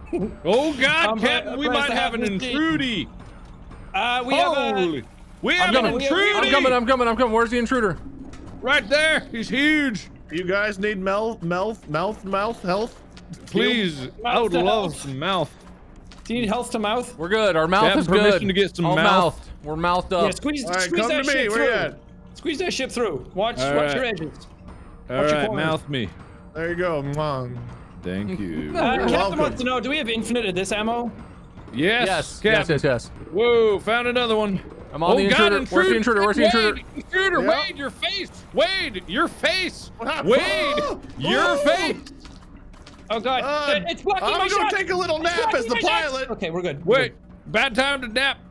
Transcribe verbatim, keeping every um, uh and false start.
Oh God, Um, Captain, uh, we press might the have an happy seat. intruder. Uh, we Holy, have a... we have I'm an coming. intruder. I'm coming. I'm coming. I'm coming. Where's the intruder? Right there. He's huge. You guys need mouth, mouth, mouth, mouth health? Please, I would Mouth to love health. some mouth. Do you need health to mouth? We're good. Our mouth Have is permission good. to get some All mouth. mouthed. We're mouthed up. Yeah, squeeze, All right, squeeze come that to me. ship Where you through. at? Squeeze that ship through. Watch, All watch right. your edges. All Watch your right, corners. mouth me. There you go. Mom. Thank you. Uh, Captain welcome. wants to know, do we have infinite of this ammo? Yes, Yes. Captain. Yes. Yes. Yes. Whoa, found another one. I'm on oh, the God, intruder. Where's the intruder? Where's the intruder? Wade, intruder, Yeah. Wade, your face. Wade, your face. What happened? Wade, your Oh! face. Oh God, Uh, it's blocking I'm my gonna shot. take a little It's nap blocking as the my shot. pilot. Okay, we're good. We're Wait, bad time to nap.